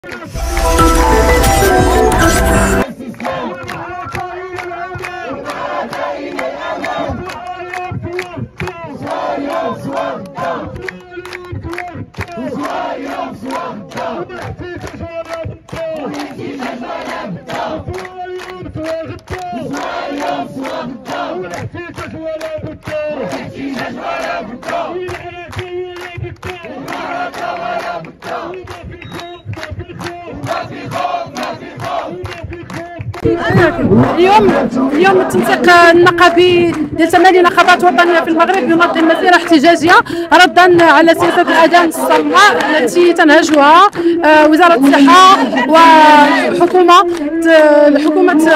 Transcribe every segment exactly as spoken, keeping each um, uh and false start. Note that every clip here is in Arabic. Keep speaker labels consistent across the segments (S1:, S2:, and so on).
S1: اليوم اليوم التنسيق النقابي لثماني نقابات وطنيه في المغرب ينظم مسيره احتجاجيه ردا على سياسه الاذان الصماء التي تنهجها وزاره الصحه وحكومه الحكومه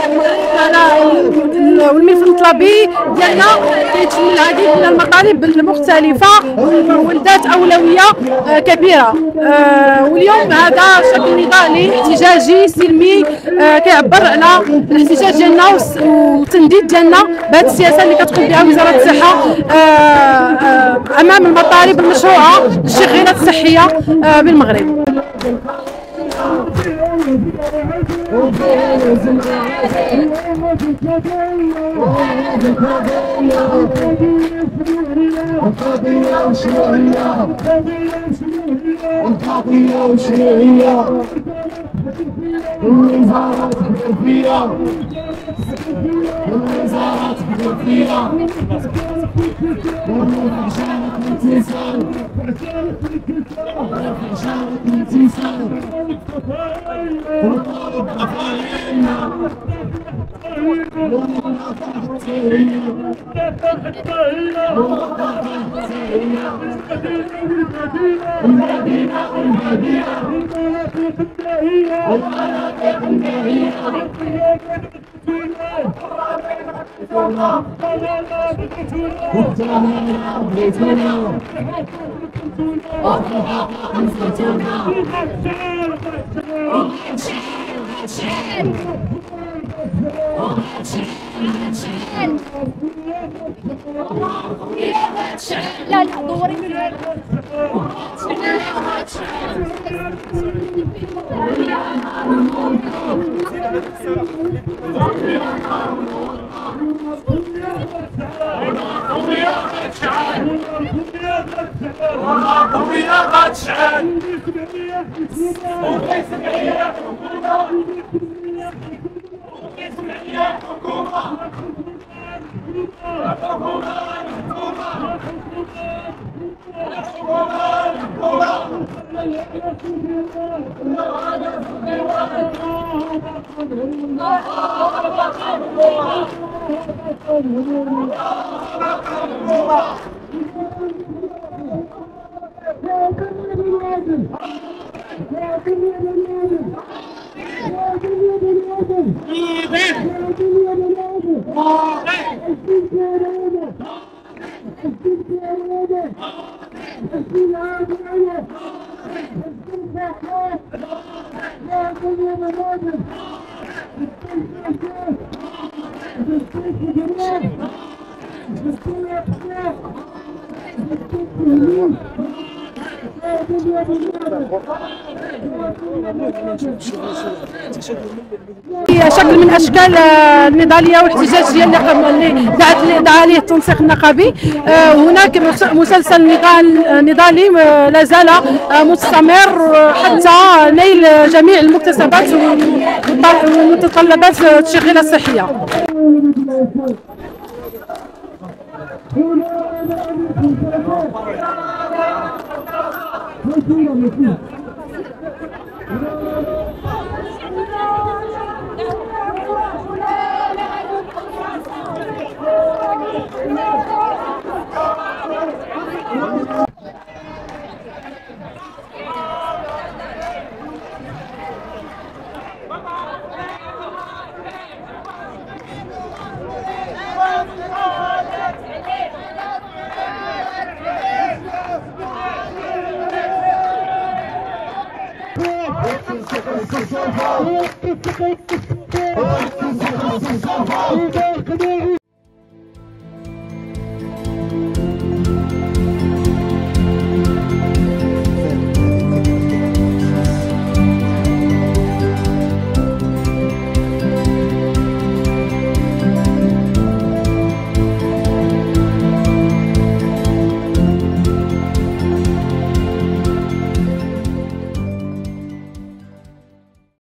S1: والملف الانقلابي ديالنا كيتشمل العديد من المطالب المختلفه ولذات اولويه كبيره. واليوم هذا شكل نضالي احتجاجي سلمي كيعبر على الاحتجاج ديالنا والتنديد ديالنا بهذه السياسه اللي كتقوم بها وزاره الصحه امام المطالب المشروعه للشغيلات الصحيه بالمغرب.
S2: القضية وشرعية القضية وشرعية الوزارة تقدر فيها الوزارة تقدر فيها ورجالة الامتثال ورجالة الامتثال ونطالب بقضايانا المدينة والمدينة والمناطق البعيدة وابتلانا بيتنا وفرحة أنفسنا
S3: لا لا دوري
S2: والقضية غتشعل وبغي سمعية حكومة وبغي سمعية حكومة الحكومة الحكومة
S1: هي شكل من اشكال النضاليه والاحتجاجيه اللي دعت دعا عليه التنسيق النقابي. هناك مسلسل نضال نضالي لا زال مستمر حتى نيل جميع المكتسبات والمتطلبات الشغيله الصحيه.
S2: Oh,